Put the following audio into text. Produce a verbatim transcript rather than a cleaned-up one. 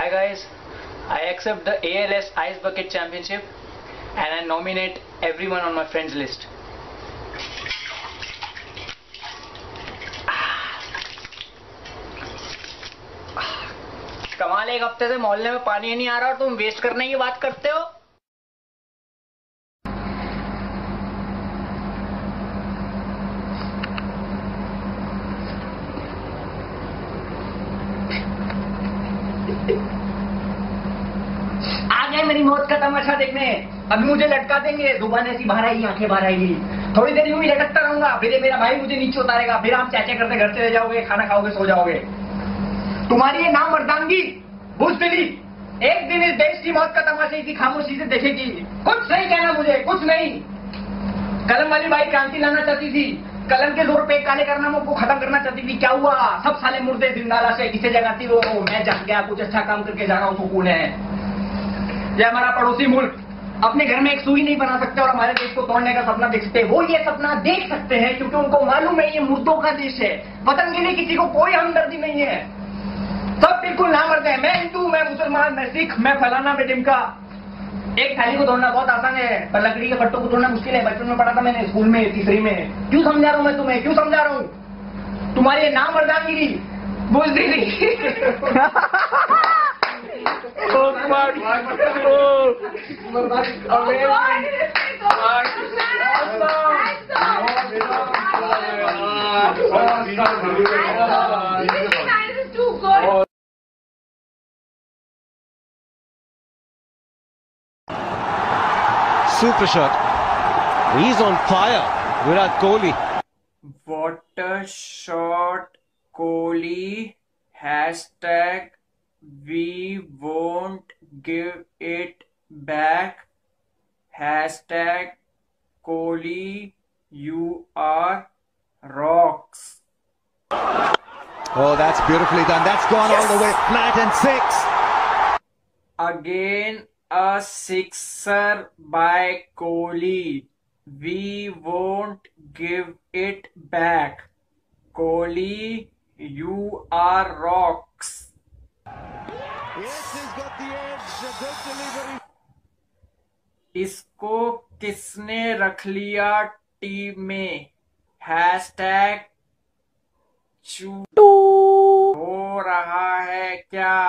Hi guys, I accept the A L S Ice Bucket Championship and I nominate everyone on my friends list. कमाल, एक हफ्ते से मोहल्ले में पानी नहीं आ रहा और तुम वेस्ट करने की बात करते हो। आ गए मेरी मौत का तमाशा देखने। अभी मुझे लटका देंगे, जुबान ऐसी बाहर आएगी, आंखें बाहर आएगी। थोड़ी देर यूं ही लटकता रहूंगा, फिर मेरा भाई मुझे नीचे उतारेगा, फिर आप चाचा करते घर चले जाओगे, खाना खाओगे, सो जाओगे। तुम्हारी ये नाम मर्दानगी बुज़दिली एक दिन इस देश की मौत का तमाशा इसी खामोशी से देखेगी। कुछ नहीं कहना मुझे, कुछ नहीं। कलम वाली बाई क्रांति लाना चाहती थी, कलम के जोर पे काले कारनामों को खत्म करना चाहती थी। क्या हुआ? सब साले मुर्दे जिंदाला से किसे जगाती वो। मैं जाग गया, कुछ अच्छा काम करके जा रहा हूँ, सुकून है। यह हमारा पड़ोसी मुल्क अपने घर में एक सुई नहीं बना सकते और हमारे देश को तोड़ने का सपना देख सकते हैं। वो ये सपना देख सकते हैं क्योंकि उनको मालूम है ये मुर्दों का देश है। वतन के लिए किसी को कोई हमदर्दी नहीं है। सब बिल्कुल नामर्द है। मैं हिंदू, मैं मुसलमान, मैं सिख, मैं फलाना, मैं ढिमका। एक थाली को तोड़ना बहुत आसान है पर लकड़ी के पट्टों को तोड़ना मुश्किल है। बचपन में पढ़ा था मैंने, स्कूल में, तीसरी में। क्यों समझा रहा हूं मैं तुम्हें, क्यों समझा रहा हूं? तुम्हारी नामर्दागिरी बुज़दिली Super shot. He's on fire. Virat Kohli. What a shot, Kohli. Hashtag we won't give it back. Hashtag Kohli, you are rocks. Oh, that's beautifully done. That's gone yes. all the way flat and six. Again a sixer by Kohli. We won't give it back. Kohli, you are rocks. Yes, he's got the edge. A good delivery. इसको किसने रख लिया team में? Hashtag हो रहा है क्या?